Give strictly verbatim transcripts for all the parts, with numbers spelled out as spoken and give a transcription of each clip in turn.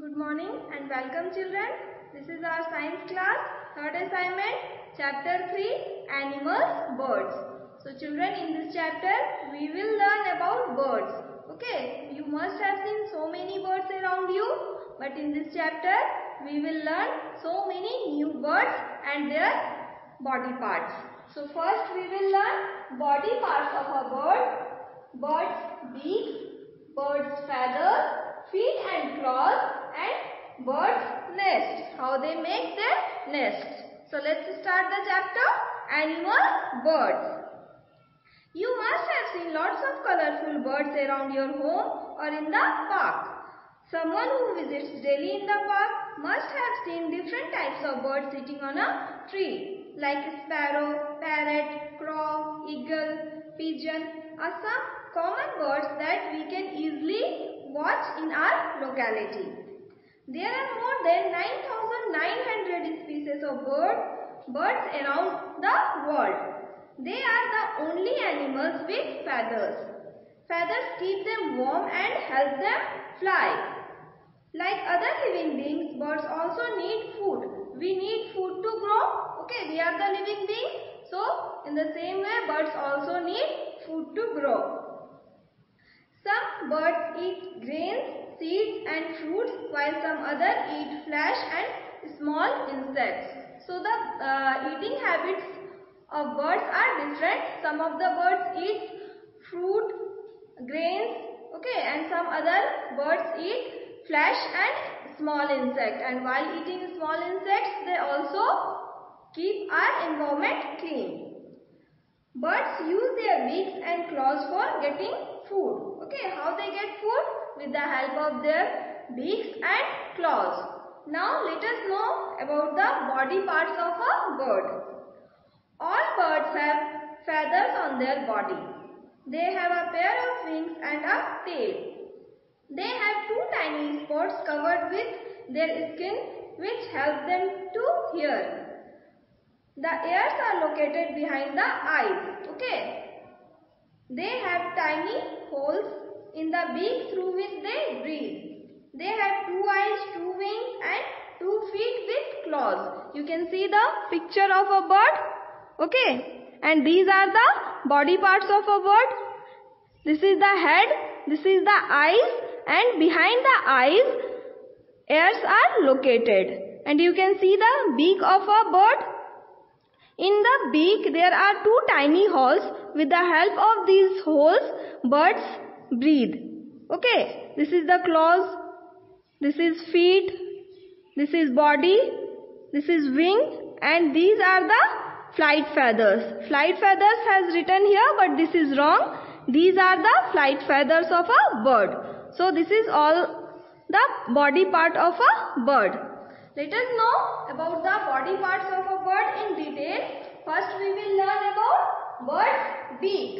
Good morning and welcome children. This is our science class, third assignment, chapter three, animals, birds. So children, in this chapter we will learn about birds. Okay, you must have seen so many birds around you, but in this chapter we will learn so many new birds and their body parts. So first we will learn body parts of a bird. Bird's beak, bird's feathers, feet and claws, and bird's nest. How they make their nest. So let's start the chapter Animal Birds. You must have seen lots of colorful birds around your home or in the park. Someone who visits daily in the park must have seen different types of birds sitting on a tree, like sparrow, parrot, crow, eagle, pigeon are some common birds that we can easily watch in our locality. There are more than nine thousand nine hundred species of bird, birds around the world. They are the only animals with feathers. Feathers keep them warm and help them fly. Like other living beings, birds also need food. We need food to grow. Okay, we are the living beings. So, in the same way, birds also need food to grow. Some birds eat grains, seeds and fruits, while some others eat flesh and small insects. So, the uh, eating habits of birds are different. Some of the birds eat fruit, grains, okay, and some other birds eat flesh and small insect. And while eating small insects, they also keep our environment clean. Birds use their beaks and claws for getting food. Okay, how they get food? With the help of their beaks and claws. Now let us know about the body parts of a bird. All birds have feathers on their body. They have a pair of wings and a tail. They have two tiny spots covered with their skin which help them to hear. The ears are located behind the eyes. Okay. They have tiny holes in the beak through which they breathe. They have two eyes, two wings and two feet with claws. You can see the picture of a bird. Okay. And these are the body parts of a bird. This is the head. This is the eyes. And behind the eyes, ears are located. And you can see the beak of a bird. In the beak, there are two tiny holes. With the help of these holes, birds breathe. Okay, this is the claws, this is feet, this is body, this is wing, and these are the flight feathers. Flight feathers has written here, but this is wrong. These are the flight feathers of a bird. So this is all the body part of a bird. Let us know about the body parts of a bird in detail. First we will learn about bird's beak.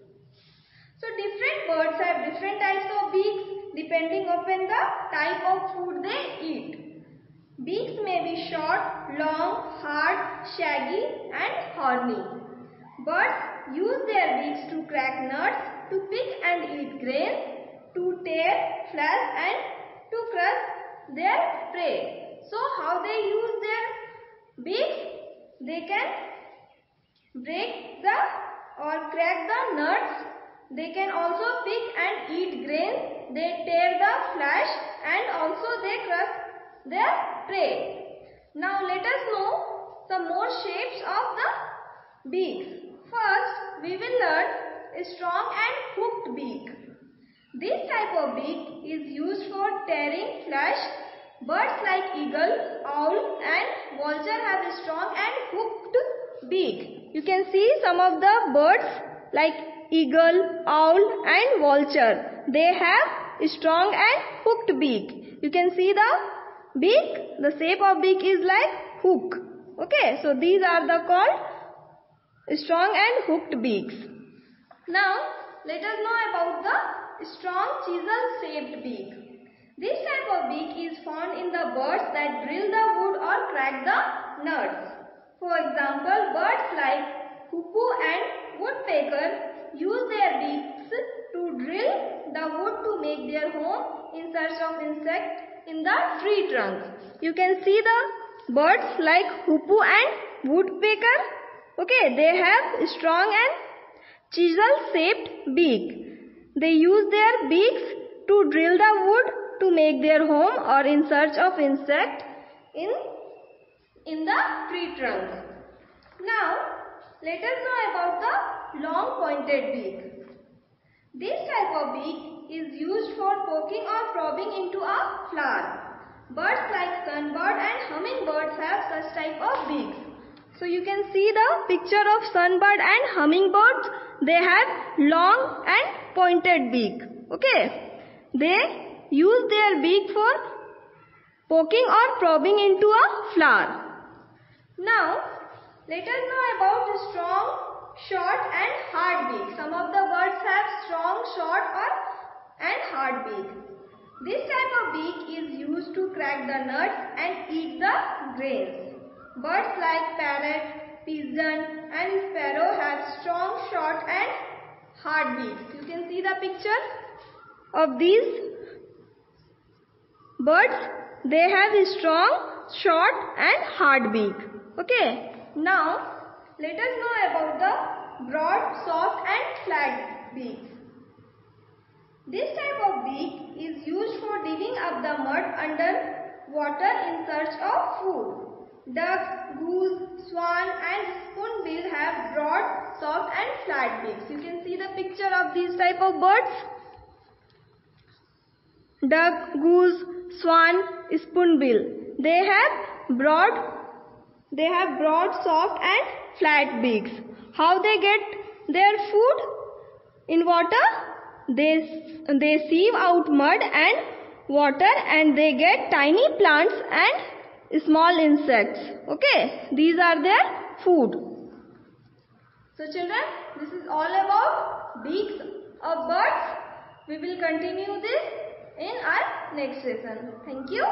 So different birds have different types of beaks depending upon the type of food they eat. Beaks may be short, long, hard, shaggy and horny. Birds use their beaks to crack nuts, to pick and eat grains, to tear flesh and to crush their prey. So how they use their beaks? They can break the or crack the nuts. They can also pick and eat grains. They tear the flesh and also they crush their prey. Now let us know some more shapes of the beaks. First we will learn a strong and hooked beak. This type of beak is used for tearing flesh. Birds like eagle, owl and vulture have a strong and hooked beak. You can see some of the birds like eagle, owl and vulture. They have a strong and hooked beak. You can see the beak. The shape of beak is like hook. Okay, so these are the called strong and hooked beaks. Now let us know about the strong chisel shaped beak. This type of beak is found in the birds that drill the wood or crack the nuts. For example, birds like cuckoo and woodpecker use their beaks to drill the wood to make their home in search of insects in the tree trunks. You can see the birds like hoopoe and woodpecker. Okay, they have strong and chisel-shaped beak. They use their beaks to drill the wood to make their home or in search of insect in, in the tree trunks. Now, let us know about the long pointed beak. This type of beak is used for poking or probing into a flower. Birds like sunbird and hummingbirds have such type of beaks. So you can see the picture of sunbird and hummingbirds. They have long and pointed beak. Okay. They use their beak for poking or probing into a flower. Now, let us know about the strong, short and hard beak. Some of the birds have strong, short or and hard beak. This type of beak is used to crack the nuts and eat the grains. Birds like parrot, pigeon and sparrow have strong, short and hard beaks. You can see the picture of these birds. They have a strong, short and hard beak. Okay. Now, let us know about the broad, soft and flat beaks. This type of beak is used for digging up the mud under water in search of food. Duck, goose, swan and spoonbill have broad, soft and flat beaks. You can see the picture of these type of birds. Duck, goose, swan, spoonbill. They have broad, they have broad, soft and flat beaks. How they get their food? In water, they, they sieve out mud and water and they get tiny plants and small insects. Okay, these are their food. So children, this is all about beaks of birds. We will continue this in our next session. Thank you.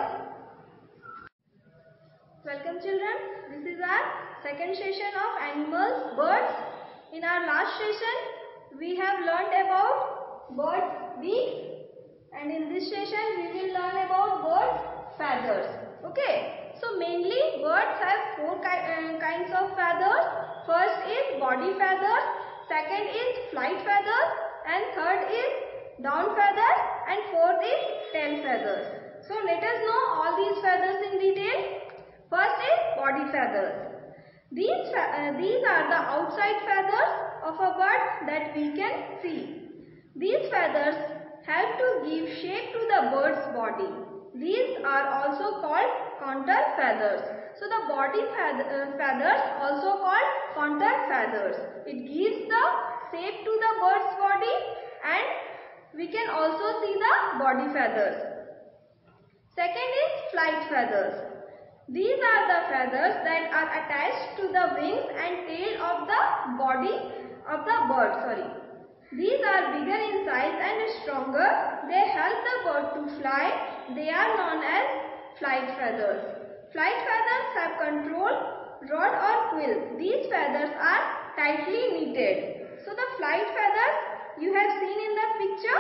Welcome children. This is our second session of animals, birds. In our last session, we have learned about birds' beaks, and in this session, we will learn about birds' feathers. Okay. So mainly birds have four ki uh, kinds of feathers. First is body feathers, second is flight feathers, and third is down feathers, and fourth is tail feathers. So let us know all these feathers in detail. First is body feathers. These, uh, these are the outside feathers of a bird that we can see. These feathers help to give shape to the bird's body. These are also called contour feathers. So the body feathers also called contour feathers. It gives the shape to the bird's body and we can also see the body feathers. Second is flight feathers. These are the feathers that are attached to the wings and tail of the body of the bird. Sorry. These are bigger in size and stronger. They help the bird to fly. They are known as flight feathers. Flight feathers have control, rod or quill. These feathers are tightly knitted. So the flight feathers you have seen in the picture.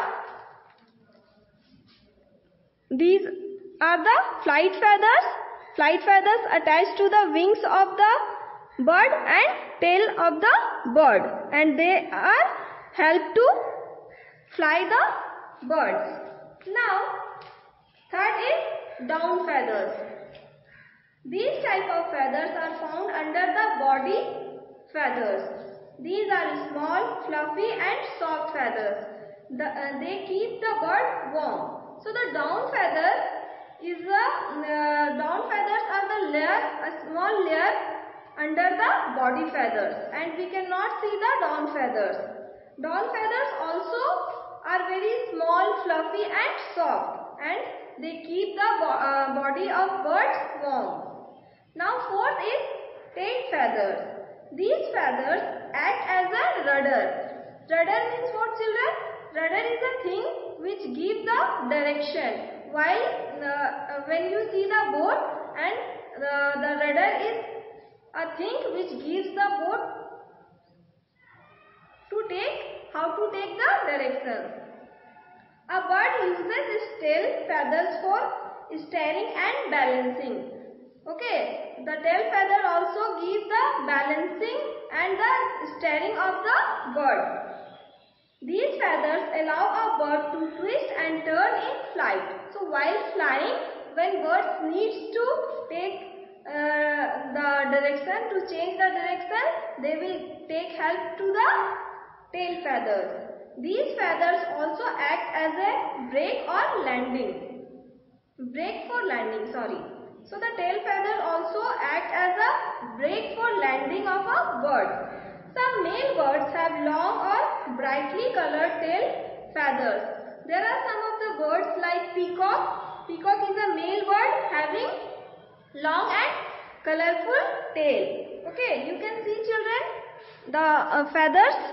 These are the flight feathers. Flight feathers attached to the wings of the bird and tail of the bird, and they are help to fly the birds. Now, third is down feathers. These type of feathers are found under the body feathers. These are small, fluffy and soft feathers. The, uh, they keep the bird warm. So the down feather is the uh, down feathers are the layer, a small layer under the body feathers, and we cannot see the down feathers. Down feathers also are very small, fluffy and soft, and they keep the bo uh, body of birds warm. Now fourth is tail feathers. These feathers act as a rudder. Rudder means what, children? Rudder is a thing which gives the direction. While uh, when you see the boat, and the, the rudder is a thing which gives the boat to take, how to take the direction. A bird uses its tail feathers for steering and balancing. Okay, the tail feather also gives the balancing and the steering of the bird. These feathers allow a bird to twist and turn in flight. So while flying, when birds needs to take uh, the direction, to change the direction, they will take help to the tail feathers. These feathers also act as a brake or landing. Brake for landing, sorry. So the tail feather also act as a brake for landing of a bird. Some male birds have long or brightly colored tail feathers. There are some of the birds like peacock. Peacock is a male bird having long and colorful tail. Okay, you can see children the uh, feathers,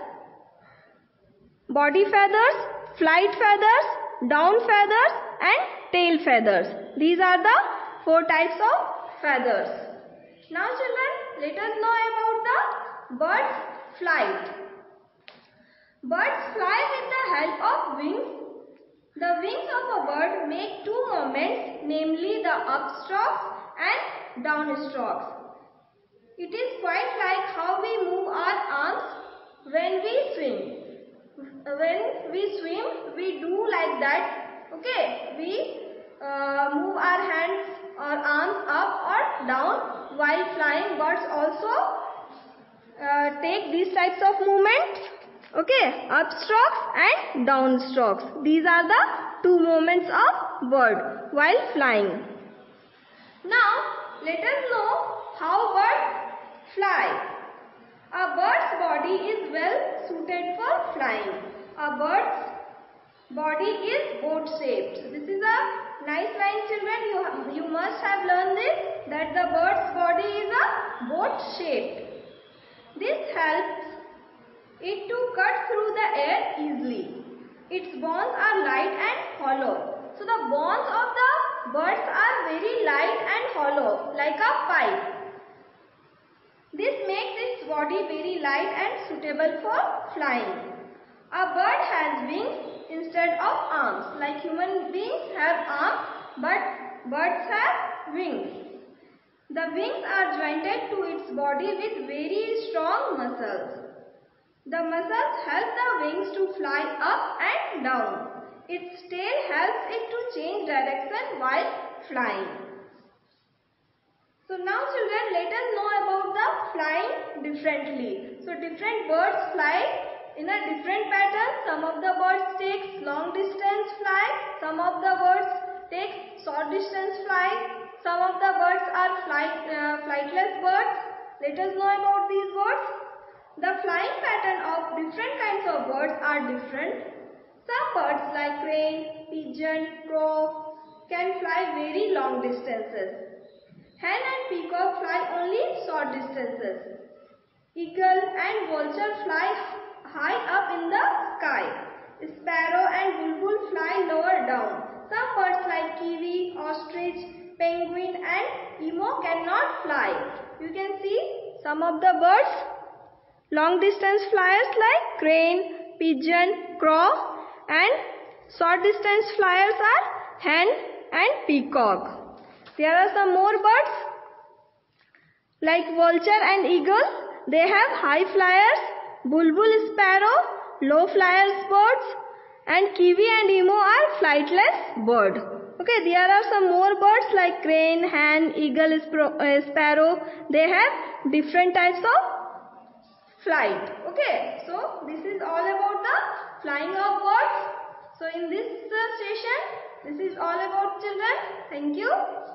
body feathers, flight feathers, down feathers and tail feathers. These are the four types of feathers. Now children, let us know about the bird's flight. Birds fly with the help of wings. The wings of a bird make two movements, namely the upstrokes and downstrokes. It is quite like how we move our arms when we swim. When we swim, we do like that. Okay, we uh, move our hands or arms up or down. While flying, birds also uh, take these types of movements. Okay, upstrokes and downstrokes. These are the two movements of bird while flying. Now, let us know how birds fly. A bird's body is well suited for flying. A bird's body is boat shaped. This is a nice line, children. You, you must have learned this, that the bird's body is a boat shaped. This helps it to cut through the air easily. Its bones are light and hollow. So the bones of the birds are very light and hollow, like a pipe. This makes its body very light and suitable for flying. A bird has wings instead of arms. Like human beings have arms, but birds have wings. The wings are jointed to its body with very strong muscles. The muscles help the wings to fly up and down. Its tail helps it to change direction while flying. So now children, let us know about the flying differently. So different birds fly in a different pattern. Some of the birds take long distance fly. Some of the birds take short distance fly. Some of the birds are flight, uh, flightless birds. Let us know about these birds. The flying pattern of different kinds of birds are different. Some birds like crane, pigeon, crow can fly very long distances. Hen and peacock fly only short distances. Eagle and vulture fly high up in the sky. Sparrow and bulbul fly lower down. Some birds like kiwi, ostrich, penguin and emu cannot fly. You can see some of the birds. Long distance flyers like crane, pigeon, crow and short distance flyers are hen and peacock. There are some more birds like vulture and eagle. They have high flyers, bulbul sparrow, low flyers birds and kiwi and emu are flightless bird. Okay, there are some more birds like crane, hen, eagle, sparrow. They have different types of flight. Okay, so this is all about the flying of birds. So in this uh, session, this is all about children. Thank you.